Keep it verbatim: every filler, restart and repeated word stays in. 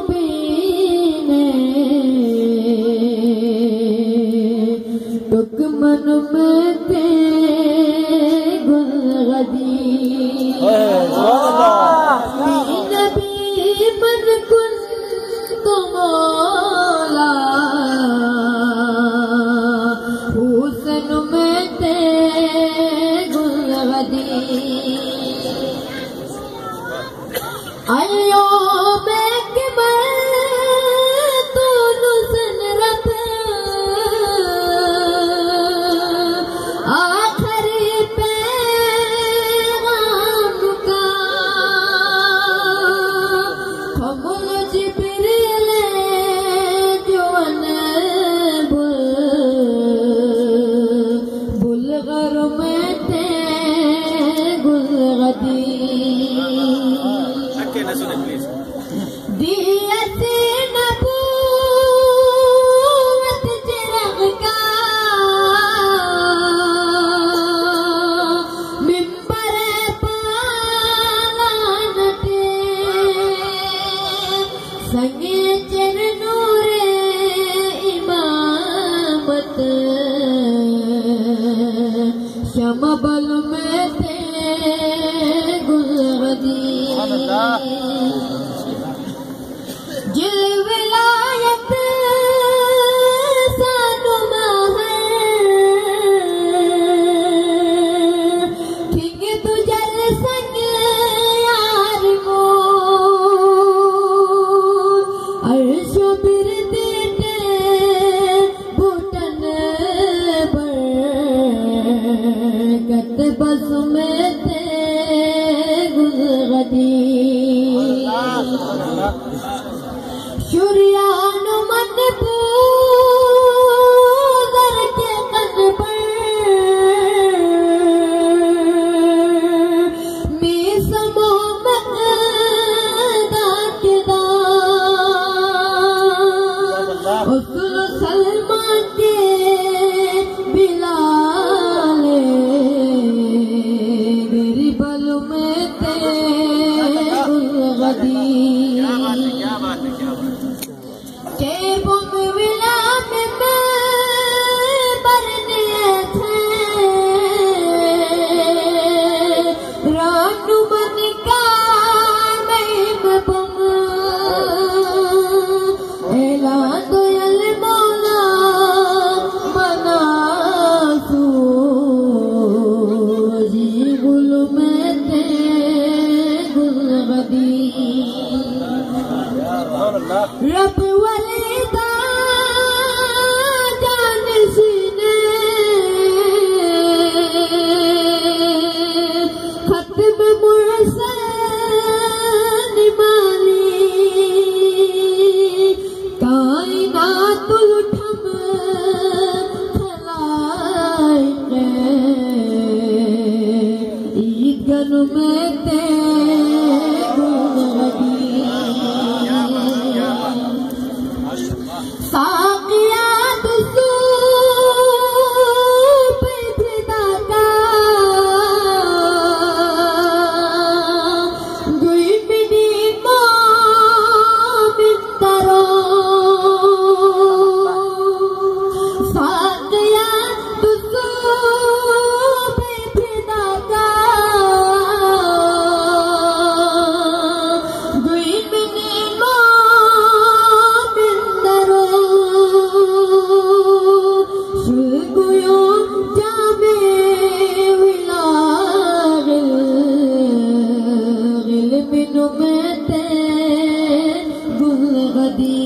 बीने तुक मन में ते गुलगदी नबी मन कुन तुमोला हुसन में ते गुलगदी अयो मैं कि मैं तो नुसन रत आखिरी पैगाम का खमुल जिब्रील जवन बुल बुलगर में ते गुलगदी दियत नबूवत चिराग का मिंबर पालान ते संगे चर नूरे इमामत शमबल में ते गुलगदी जिल विलायत सानुमा है ठीक तुझल संग यार को अर्श बिरदे भूटन बरकत बस में ते गुलगदी शुरियान मन पूदर के कद पर मीस मोहम्मद दाकेदार उसल सलमान के बिलाले मेरी बल में ते गुलगदी के बुम विला में बरने थे रानू मन का मैं बुम एला दोयल मौला बना सू जी गुल में ते गुलगदी रब वलीदा जानशीने खत्म मुरसल माली कायनातुल ठम खलाइके ईदगन में ते गुलगदी साकियात सूप फिदा का गुई बिनी मोमिंदरो साकियात सूप फिदा का गुई बिनी गुलगदी